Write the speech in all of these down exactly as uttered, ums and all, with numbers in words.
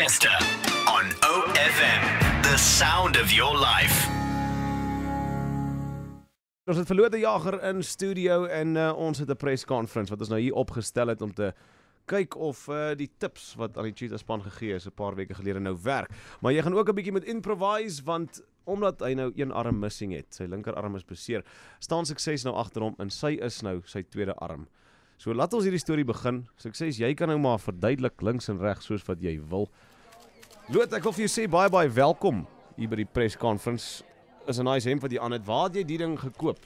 Westminster on O F M, the sound of your life. Ons het verlede jager in studio en uh, ons het 'n press conference wat ons nou hier opgestel het om te kyk of uh, die tips wat aan die Cheetah span gegee is 'n paar weke gelede nou werk. Maar jy gaan ook 'n bietjie met improvise want omdat hy nou een arm missing het, sy linkerarm is beseer, staan Sukses nou agter hom en sy is nou sy tweede arm. So laat ons hierdie storie begin. Sukses, jy kan nou maar verduidelik links en regs soos wat jy wil. Loot, ek wil vir jou sê baie baie welkom hier by die press conference. Is 'n nice hemp wat jy aan het. Waar het jy die ding gekoop?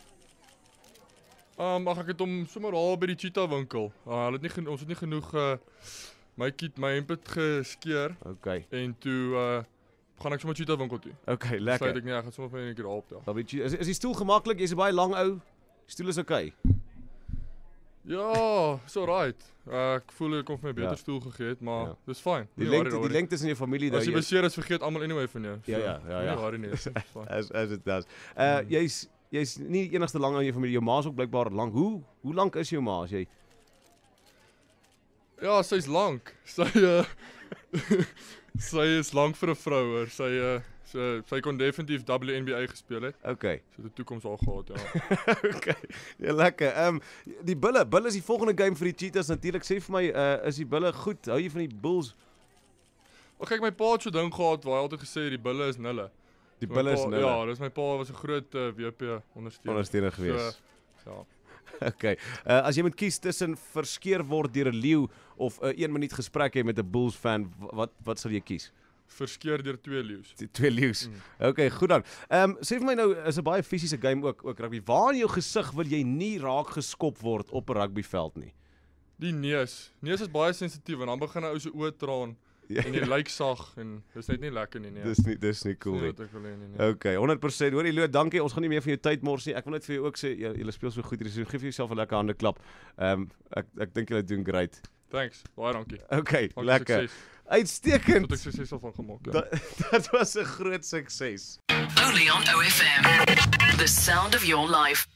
Um, mag ek het hom sommer al by die Cheetah winkel. Uh, het nie geno- ons het nie genoeg uh, my kit, my hemp het geskeer. Okay. En toe uh, gaan ek sommer Cheetah winkel toe. Okay, Sê lekker. ek nee, ek gaan sommer vir 'n keer op. Ja. Is, is die stoel gemaklik? Jy's 'n baie lang ou. Die stoel is okay. Ja, so right. Uh, ek voel ek kon vir my 'n beter Ja. stoel gegee het, maar Ja. dis fyn. Die lengte, die lengte in jou familie As jy daar. beseer is, vergeet almal anyway van jou. So, Ja, ja, ja, ja. Nee, worry nie, dis fyn. As as dit is. Uh jy's jy's nie die enigste lang ou in jou familie. Jou ma's ook blykbaar lank. Hoe hoe lank is jou ma as jy? Ja, sy's lank. Sy uh, sy is lank vir 'n vrou hoor. Sy uh, sy, sy kon definitief W N B A gespeel het. Okay. Sy het 'n toekoms al gehad, ja. Okay. Ja, lekker. Ehm um, die bulle, bulle is die volgende game vir die Cheetahs natuurlik. Sê vir my, uh is die bulle goed? Hou jy van die Bulls? O, kyk, my pa het so ding gehad waar hy altyd gesê het die bulle is nulle. Die My bulle is pa- nou. Ja, dis my pa was 'n groot uh, W P ondersteuner. Ondersteuner gewees. So, ja. Okay. Uh as jy moet kies tussen verskeer word deur 'n leeu of 'n uh, een minuut gesprek hê met 'n Bulls fan, wat wat sal jy kies? Verskeer deur twee leeu's. Die twee leeu's. Mm. Okay, goed dan. Ehm um, sê vir my nou, is 'n baie fisiese game ook ook rugby. Waar in jou gesig wil jy nie raak geskop word op 'n rugbyveld nie? Die neus. Neus is baie sensitief en dan begin 'n ou se oë traan Ja. en jy lyk sag en dis net nie lekker nie, nee. Dis nie dis nie cool Dis nie nie. wat ek wil hê nie. Nee. Okay, honderd persent. Hoor jy Loot, dankie. Ons gaan nie meer van jou tyd mors nie. Ek wil net vir jou ook sê jy, jy speel so goed hier. So gee vir jouself 'n lekker hande klap. Ehm um, ek ek dink jy doen great. Thanks. Baie dankie. Okay, Dankie, lekker. sukses. Uitstekend. Tot ek suksesvol van gemaak. Ja. Dat, dat was 'n groot sukses. Only on O F M, the sound of your life.